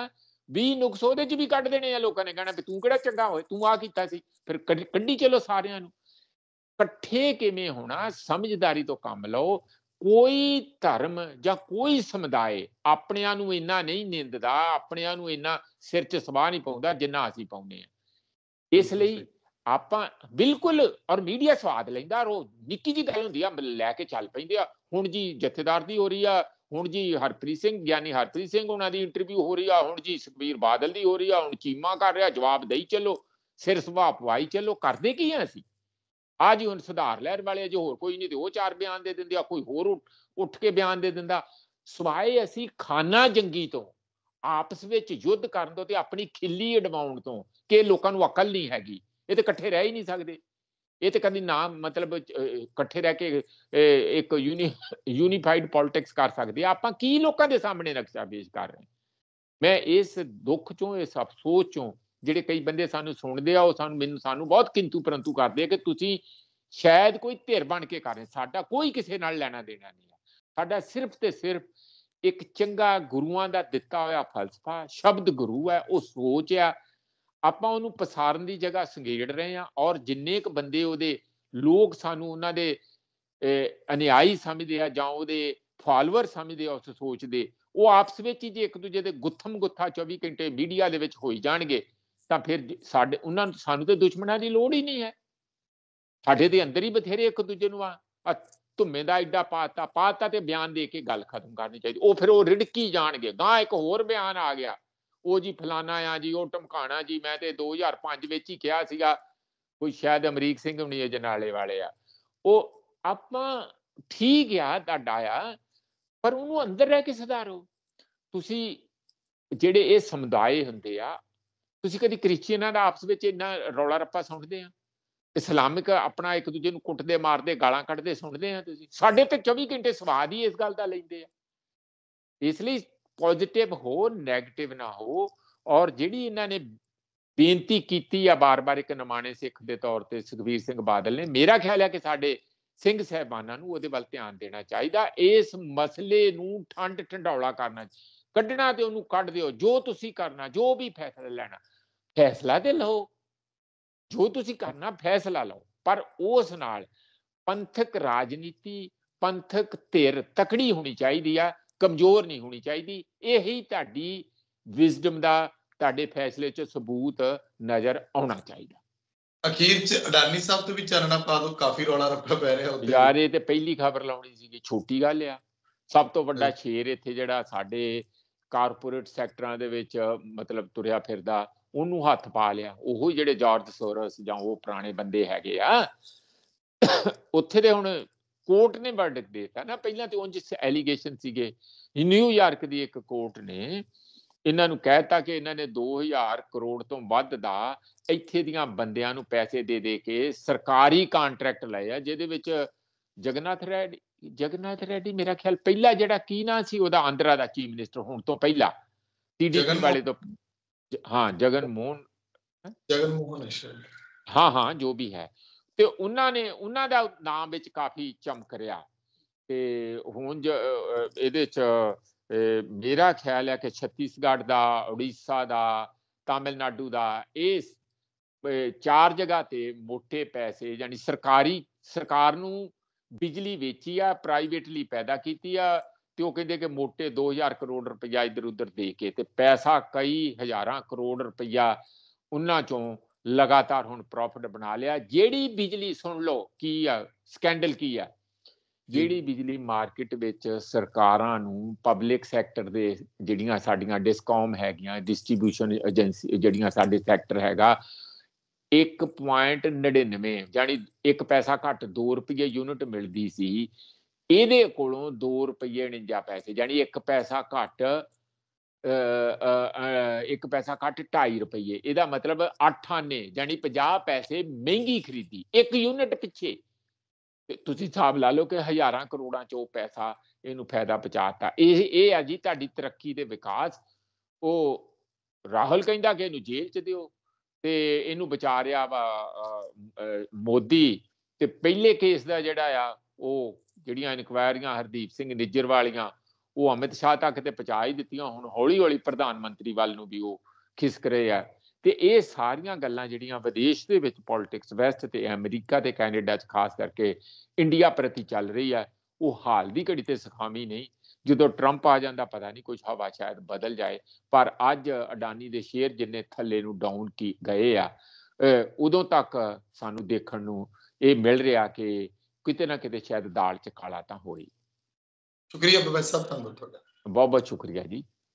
ਵੀਹ ਨੁਕਸ ਉਹਦੇ ਚ ਵੀ ਕੱਢ ਦੇਣੇ ਆ। ਲੋਕਾਂ ਨੇ ਕਹਿਣਾ ਵੀ ਤੂੰ ਕਿਹੜਾ ਚੰਗਾ ਹੋਏ, ਤੂੰ ਆ ਕੀਤਾ ਸੀ। ਫਿਰ ਕੱਢੀ ਚਲੋ ਸਾਰਿਆਂ ਨੂੰ। ਇਕੱਠੇ ਕਿਵੇਂ ਹੋਣਾ, ਸਮਝਦਾਰੀ ਤੋਂ ਕੰਮ ਲਓ। ਕੋਈ ਧਰਮ ਜਾਂ ਕੋਈ ਸਮੁਦਾਇ ਆਪਣਿਆਂ ਨੂੰ ਇੰਨਾ ਨਹੀਂ ਨਿੰਦਦਾ, ਆਪਣਿਆਂ ਨੂੰ ਇੰਨਾ ਸਿਰ ਚ ਸਵਾਹ ਨਹੀਂ ਪਾਉਂਦਾ ਜਿੰਨਾ ਅਸੀਂ ਪਾਉਂਦੇ ਹਾਂ। ਇਸ ਲਈ ਆਪਾਂ ਬਿਲਕੁਲ, ਔਰ ਮੀਡੀਆ ਸਵਾਦ ਲੈਂਦਾ, ਉਹ ਨਿੱਕੀ ਜਿਹੀ ਗੱਲ ਹੁੰਦੀ ਆ ਲੈ ਕੇ ਚੱਲ ਪੈਂਦੇ ਆ। ਹੁਣ ਜੀ ਜਥੇਦਾਰ ਦੀ ਹੋ ਰਹੀ ਆ, ਹੁਣ ਜੀ ਹਰਪ੍ਰੀਤ ਸਿੰਘ ਗਿਆਨੀ ਹਰਪ੍ਰੀਤ ਸਿੰਘ ਉਹਨਾਂ ਦੀ ਇੰਟਰਵਿਊ ਹੋ ਰਹੀ ਆ, ਹੁਣ ਜੀ ਸੁਖਬੀਰ ਬਾਦਲ ਦੀ ਹੋ ਰਹੀ ਆ, ਹੁਣ ਚੀਮਾ ਕਰ ਰਿਹਾ, ਜਵਾਬ ਦੇਈ ਚੱਲੋ, ਸਿਰ ਸੁਭਾਅ ਪਵਾਈ ਚੱਲੋ। ਕਰਦੇ ਕੀ ਆ ਅਸੀਂ? ਆ ਜੀ ਹੁਣ ਸੁਧਾਰ ਲਹਿਰ ਵਾਲੇ ਜੋ ਹੋਰ ਕੋਈ ਨਹੀਂ ਤੇ ਉਹ ਚਾਰ ਬਿਆਨ ਦੇ ਦਿੰਦੇ ਆ, ਕੋਈ ਹੋਰ ਉੱਠ ਕੇ ਬਿਆਨ ਦੇ ਦਿੰਦਾ। ਸਵਾਏ ਅਸੀਂ ਖਾਨਾ ਜੰਗੀ ਤੋਂ, ਆਪਸ ਵਿੱਚ ਯੁੱਧ ਕਰਨ ਤੋਂ ਤੇ ਆਪਣੀ ਖਿੱਲੀ ਅਡਵਾਉਣ ਤੋਂ, ਕਿ ਲੋਕਾਂ ਨੂੰ ਅਕਲ ਨਹੀਂ ਹੈਗੀ, ਇਹ ਤੇ ਇਕੱਠੇ ਰਹਿ ਹੀ ਨਹੀਂ ਸਕਦੇ। ਇਹ ਤੇ ਕਦੀ ਨਾ ਮਤਲਬ ਇਕੱਠੇ ਰਹਿ ਕੇ ਇੱਕ ਯੂਨੀ ਯੂਨੀਫਾਈਡ ਪੋਲਿਟਿਕਸ ਕਰ ਸਕਦੇ ਆ। ਆਪਾਂ ਕੀ ਲੋਕਾਂ ਦੇ ਸਾਹਮਣੇ ਨਕਸ਼ਾ ਪੇਸ਼ ਕਰ ਰਹੇ। ਮੈਂ ਇਸ ਦੁੱਖ ਚੋਂ, ਇਸ ਅਫਸੋਸ ਚੋਂ, ਜਿਹੜੇ ਕਈ ਬੰਦੇ ਸਾਨੂੰ ਸੁਣਦੇ ਆ, ਉਹ ਸਾਨੂੰ ਮੈਨੂੰ ਸਾਨੂੰ ਬਹੁਤ ਕਿੰਤੂ ਪਰੰਤੂ ਕਰਦੇ ਆ ਕਿ ਤੁਸੀਂ ਸ਼ਾਇਦ ਕੋਈ ਧਿਰ ਬਣ ਕੇ ਕਰ ਰਹੇ। ਸਾਡਾ ਕੋਈ ਕਿਸੇ ਨਾਲ ਲੈਣਾ ਦੇਣਾ ਨਹੀਂ ਆ। ਸਾਡਾ ਸਿਰਫ ਤੇ ਸਿਰਫ ਇੱਕ ਚੰਗਾ ਗੁਰੂਆਂ ਦਾ ਦਿੱਤਾ ਹੋਇਆ ਫਲਸਫਾ, ਸ਼ਬਦ ਗੁਰੂ ਹੈ, ਉਹ ਸੋਚ ਆ। ਆਪਾਂ ਉਹਨੂੰ ਪਸਾਰਨ ਦੀ ਜਗ੍ਹਾ ਸੰਗੇੜ ਰਹੇ ਹਾਂ, ਔਰ ਜਿੰਨੇ ਕੁ ਬੰਦੇ ਉਹਦੇ ਲੋਕ ਸਾਨੂੰ ਉਹਨਾਂ ਦੇ ਅਨਿਆਈ ਸਮਝਦੇ ਆ ਜਾਂ ਉਹਦੇ ਫਾਲੋਅਰ ਸਮਝਦੇ ਆ ਉਸ ਸੋਚ ਦੇ, ਉਹ ਆਪਸ ਵਿੱਚ ਹੀ ਜੇ ਇੱਕ ਦੂਜੇ ਦੇ ਗੁੱਥਮ ਗੁੱਥਾ ਚੌਵੀ ਘੰਟੇ ਮੀਡੀਆ ਦੇ ਵਿੱਚ ਹੋਈ ਜਾਣਗੇ ਤਾਂ ਫਿਰ ਸਾਡੇ ਉਹਨਾਂ ਨੂੰ ਸਾਨੂੰ ਤੇ ਦੁਸ਼ਮਣਾਂ ਦੀ ਲੋੜ ਹੀ ਨਹੀਂ ਹੈ। ਸਾਡੇ ਦੇ ਅੰਦਰ ਹੀ ਬਥੇਰੇ ਇੱਕ ਦੂਜੇ ਨੂੰ ਆ ਧੁੰਮੇ ਦਾ ਐਡਾ ਪਾਤਾ ਪਾਤਾ ਤੇ ਬਿਆਨ ਦੇ ਕੇ ਗੱਲ ਖਤਮ ਕਰਨੀ ਚਾਹੀਦੀ। ਉਹ ਫਿਰ ਉਹ ਰਿੜਕੀ ਜਾਣਗੇ। ਗਾਂ ਇੱਕ ਹੋਰ ਬਿਆਨ ਆ ਗਿਆ, ਉਹ ਜੀ ਫਲਾਣਾ ਆ ਜੀ, ਉਹ ਧਮਕਾਣਾ ਜੀ। ਮੈਂ ਤੇ ਦੋ ਹਜ਼ਾਰ ਪੰਜ ਵਿੱਚ ਹੀ ਕਿਹਾ ਸੀਗਾ, ਕੋਈ ਸ਼ਾਇਦ ਅਮਰੀਕ ਸਿੰਘ ਹੁਣੀ ਅਜਨਾਲੇ ਵਾਲੇ ਆ। ਉਹ ਆਪਾਂ ਠੀਕ ਆ ਤੁਹਾਡਾ ਆ, ਪਰ ਉਹਨੂੰ ਅੰਦਰ ਰਹਿ ਕੇ ਸੁਧਾਰੋ। ਤੁਸੀਂ ਜਿਹੜੇ ਇਹ ਸਮੁਦਾਇ ਹੁੰਦੇ ਆ, ਤੁਸੀਂ ਕਦੀ ਕ੍ਰਿਸਚੀਅਨਾਂ ਦਾ ਆਪਸ ਵਿੱਚ ਇੰਨਾ ਰੌਲਾ ਰੱਪਾ ਸੁਣਦੇ ਆ? ਇਸਲਾਮਿਕ ਆਪਣਾ ਇੱਕ ਦੂਜੇ ਨੂੰ ਕੁੱਟਦੇ ਮਾਰਦੇ ਗਾਲਾਂ ਕੱਢਦੇ ਸੁਣਦੇ ਆ ਤੁਸੀਂ? ਸਾਡੇ ਤੇ ਚੌਵੀ ਘੰਟੇ ਸਵਾਦ ਹੀ ਇਸ ਗੱਲ ਦਾ ਲੈਂਦੇ ਆ। ਇਸ ਲਈ ਪੋਜ਼ਿਟਿਵ ਹੋ, ਨੈਗੇਟਿਵ ਨਾ ਹੋ। ਔਰ ਜਿਹੜੀ ਇਹਨਾਂ ਨੇ ਬੇਨਤੀ ਕੀਤੀ ਆ ਬਾਰ-ਬਾਰ ਇੱਕ ਨਿਮਾਣੇ ਸਿੱਖ ਦੇ ਤੌਰ ਤੇ ਸੁਖਬੀਰ ਸਿੰਘ ਬਾਦਲ ਨੇ, ਮੇਰਾ ਖਿਆਲ ਹੈ ਕਿ ਸਾਡੇ ਸਿੰਘ ਸਾਹਿਬਾਨਾਂ ਨੂੰ ਉਹਦੇ ਵੱਲ ਧਿਆਨ ਦੇਣਾ ਚਾਹੀਦਾ। ਇਸ ਮਸਲੇ ਨੂੰ ਠੰਡ ਢੰਡੌਲਾ ਕਰਨਾ, ਕੱਢਣਾ ਤੇ ਉਹਨੂੰ ਕੱਢ ਦਿਓ। ਜੋ ਤੁਸੀਂ ਕਰਨਾ, ਜੋ ਵੀ ਫੈਸਲਾ ਲੈਣਾ, ਫੈਸਲਾ ਤੇ ਲਓ। ਜੋ ਤੁਸੀਂ ਕਰਨਾ ਫੈਸਲਾ ਲਓ, ਪਰ ਉਸ ਨਾਲ ਪੰਥਕ ਰਾਜਨੀਤੀ, ਪੰਥਕ ਧਿਰ ਤਕੜੀ ਹੋਣੀ ਚਾਹੀਦੀ ਆ, ਕਮਜ਼ੋਰ ਨਹੀਂ ਹੋਣੀ ਚਾਹੀਦੀ। ਇਹੀ ਤੁਹਾਡੀ ਵਿਜ਼ਡਮ ਦਾ, ਤੁਹਾਡੇ ਫੈਸਲੇ 'ਚ ਸਬੂਤ ਨਜ਼ਰ ਆਉਣਾ ਚਾਹੀਦਾ। ਅਖੀਰ 'ਚ ਅਡਾਨੀ ਸਾਹਿਬ ਤੋਂ ਵੀ ਚਾਨਣਾ ਪਾ ਦਿਓ, ਕਾਫੀ ਰੌਲਾ ਰੱਪਾ ਪੈ ਰਿਹਾ ਉੱਥੇ। ਯਾਰ ਇਹ ਤੇ ਪਹਿਲੀ ਖਬਰ ਲਾਉਣੀ ਸੀਗੀ, ਛੋਟੀ ਗੱਲ ਆ। ਸਭ ਤੋਂ ਵੱਡਾ ਸ਼ੇਰ ਇੱਥੇ ਜਿਹੜਾ ਸਾਡੇ ਕਾਰਪੋਰੇਟ ਸੈਕਟਰਾਂ ਦੇ ਵਿੱਚ ਮਤਲਬ ਤੁਰਿਆ ਫਿਰਦਾ, ਉਹਨੂੰ ਹੱਥ ਪਾ ਲਿਆ। ਉਹ ਜਿਹੜੇ ਜਾਰਜ ਸੋਰਸ ਜਾਂ ਉਹ ਪੁਰਾਣੇ ਬੰਦੇ ਹੈਗੇ ਆ ਉੱਥੇ ਦੇ। ਹੁਣ ਕੋਰਟ ਨੇ ਵਰਡਿਕਟ ਦੇਤਾ ਨਾ। ਪਹਿਲਾਂ ਤੇ ਉਂਝ ਐਲੀਗੇਸ਼ਨ ਸੀਗੇ। ਨਿਊਯਾਰਕ ਦੀ ਇੱਕ ਕੋਰਟ ਨੇ ਇਹਨਾਂ ਨੂੰ ਕਹਿਤਾ ਕਿ ਇਹਨਾਂ ਨੇ ਦੋ ਹਜ਼ਾਰ ਕਰੋੜ ਤੋਂ ਵੱਧ ਦਾ ਇੱਥੇ ਦੀਆਂ ਬੰਦਿਆਂ ਨੂੰ ਪੈਸੇ ਦੇ ਦੇ ਕੇ ਸਰਕਾਰੀ ਕਾਂਟਰੈਕਟ ਲਏ ਆ, ਜਿਹਦੇ ਵਿੱਚ ਜਗਨਨਾਥ ਰੈਡੀ ਜਗਨਨਾਥ ਰੈਡੀ ਮੇਰਾ ਖਿਆਲ ਪਹਿਲਾ ਜਿਹੜਾ ਕੀ ਨਾਂ ਸੀ ਉਹਦਾ, ਆਂਧਰਾ ਦਾ ਚੀਫ ਮਿਨਿਸਟਰ ਹੋਣ ਤੋਂ ਪਹਿਲਾਂ, ਟੀਡੀਪੀ ਵਾਲੇ ਤੋਂ। ਹਾਂ, ਜਗਨ ਮੋਹਨ ਜਗਨ ਮੋਹਨ ਹਾਂ ਹਾਂ ਜੋ ਵੀ ਹੈ। ਤੇ ਉਹਨਾਂ ਨੇ ਉਹਨਾਂ ਦਾ ਨਾਮ ਵਿੱਚ ਕਾਫੀ ਚਮਕ ਰਿਹਾ। ਤੇ ਹੁਣ ਇਹਦੇ 'ਚ ਮੇਰਾ ਖਿਆਲ ਹੈ ਕਿ ਛੱਤੀਸਗੜ੍ਹ ਦਾ, ਉੜੀਸਾ ਦਾ, ਤਾਮਿਲਨਾਡੂ ਦਾ, ਇਹ ਚਾਰ ਜਗ੍ਹਾ ਤੇ ਮੋਟੇ ਪੈਸੇ, ਯਾਨੀ ਸਰਕਾਰੀ ਸਰਕਾਰ ਨੂੰ ਬਿਜਲੀ ਵੇਚੀ ਆ, ਪ੍ਰਾਈਵੇਟਲੀ ਪੈਦਾ ਕੀਤੀ ਆ। ਤੇ ਉਹ ਕਹਿੰਦੇ ਕਿ ਮੋਟੇ ਦੋ ਹਜ਼ਾਰ ਕਰੋੜ ਰੁਪਈਆ ਇੱਧਰ ਉੱਧਰ ਦੇ ਕੇ ਤੇ ਪੈਸਾ ਕਈ ਹਜ਼ਾਰਾਂ ਕਰੋੜ ਰੁਪਈਆ ਉਹਨਾਂ ਚੋਂ ਲਗਾਤਾਰ ਹੁਣ ਪ੍ਰੋਫਿਟ ਬਣਾ ਲਿਆ। ਜਿਹੜੀ ਬਿਜਲੀ, ਸੁਣ ਲਓ ਕੀ ਆ ਸਕੈਂਡਲ ਕੀ ਆ, ਜਿਹੜੀ ਬਿਜਲੀ ਮਾਰਕੀਟ ਵਿੱਚ ਸਰਕਾਰਾਂ ਨੂੰ, ਪਬਲਿਕ ਸੈਕਟਰ ਦੇ ਜਿਹੜੀਆਂ ਸਾਡੀਆਂ ਡਿਸਕੌਮ ਹੈਗੀਆਂ, ਡਿਸਟ੍ਰੀਬਿਊਸ਼ਨ ਏਜੰਸੀ ਜਿਹੜੀਆਂ ਸਾਡੇ ਸੈਕਟਰ ਹੈਗਾ, ਇੱਕ ਪੁਆਇੰਟ ਨੜਿਨਵੇਂ ਜਾਨੀ ਇੱਕ ਪੈਸਾ ਘੱਟ ਦੋ ਰੁਪਈਏ ਯੂਨਿਟ ਮਿਲਦੀ ਸੀ। ਇਹਦੇ ਕੋਲੋਂ ਦੋ ਰੁਪਈਏ ਉਣੰਜਾ ਪੈਸੇ, ਜਾਨੀ ਇੱਕ ਪੈਸਾ ਘੱਟ ਇੱਕ ਪੈਸਾ ਘੱਟ ਢਾਈ ਰੁਪਈਏ। ਇਹਦਾ ਮਤਲਬ ਅੱਠ ਆਨੇ ਜਾਨੀ ਪੰਜਾਹ ਪੈਸੇ ਮਹਿੰਗੀ ਖਰੀਦੀ ਇੱਕ ਯੂਨਿਟ ਪਿੱਛੇ। ਤੇ ਤੁਸੀਂ ਹਿਸਾਬ ਲਾ ਲਓ ਕਿ ਹਜ਼ਾਰਾਂ ਕਰੋੜਾਂ 'ਚ ਉਹ ਪੈਸਾ ਇਹਨੂੰ ਫਾਇਦਾ ਪਹੁੰਚਾਤਾ। ਇਹ ਇਹ ਆ ਜੀ ਤੁਹਾਡੀ ਤਰੱਕੀ ਤੇ ਵਿਕਾਸ। ਉਹ ਰਾਹੁਲ ਕਹਿੰਦਾ ਕਿ ਇਹਨੂੰ ਜੇਲ੍ਹ 'ਚ ਦਿਓ ਤੇ ਇਹਨੂੰ ਬਚਾ ਰਿਹਾ ਵਾ ਮੋਦੀ। ਤੇ ਪਹਿਲੇ ਕੇਸ ਦਾ ਜਿਹੜਾ ਆ, ਉਹ ਜਿਹੜੀਆਂ ਇਨਕੁਆਇਰੀਆਂ ਹਰਦੀਪ ਸਿੰਘ ਨਿੱਜਰ ਵਾਲੀਆਂ, ਉਹ ਅਮਿਤ ਸ਼ਾਹ ਤੱਕ ਤੇ ਪਹੁੰਚਾ ਹੀ ਦਿੱਤੀਆਂ, ਹੁਣ ਹੌਲੀ ਹੌਲੀ ਪ੍ਰਧਾਨ ਮੰਤਰੀ ਵੱਲ ਨੂੰ ਵੀ ਉਹ ਖਿਸਕ ਰਹੇ ਆ। ਤੇ ਇਹ ਸਾਰੀਆਂ ਗੱਲਾਂ ਜਿਹੜੀਆਂ ਵਿਦੇਸ਼ ਦੇ ਵਿੱਚ ਪੋਲਿਟਿਕਸ ਵੈਸਟ ਤੇ ਅਮਰੀਕਾ ਤੇ ਕੈਨੇਡਾ 'ਚ ਖਾਸ ਕਰਕੇ ਇੰਡੀਆ ਪ੍ਰਤੀ ਚੱਲ ਰਹੀ ਹੈ, ਉਹ ਹਾਲ ਦੀ ਘੜੀ ਤੇ ਸੁਖਾਵੀ ਨਹੀਂ। ਜਦੋਂ ਟਰੰਪ ਆ ਜਾਂਦਾ ਪਤਾ ਨਹੀਂ ਕੁਝ ਹਵਾ ਸ਼ਾਇਦ ਬਦਲ ਜਾਏ, ਪਰ ਅੱਜ ਅਡਾਨੀ ਦੇ ਸ਼ੇਅਰ ਜਿੰਨੇ ਥੱਲੇ ਨੂੰ ਡਾਊਨ ਕੀ ਗਏ ਆ, ਉਦੋਂ ਤੱਕ ਸਾਨੂੰ ਦੇਖਣ ਨੂੰ ਇਹ ਮਿਲ ਰਿਹਾ ਕਿ ਕਿਤੇ ਨਾ ਕਿਤੇ ਸ਼ਾਇਦ ਦਾਲ 'ਚ ਕਾਲਾ ਤਾਂ ਹੋਈ। ਸ਼ੁਕਰੀਆ ਪ੍ਰੋਫੈਸਰ ਸਾਹਿਬ, ਧੰਨਵਾਦ ਤੁਹਾਡਾ। ਬਹੁਤ ਬਹੁਤ ਸ਼ੁਕਰੀਆ ਜੀ।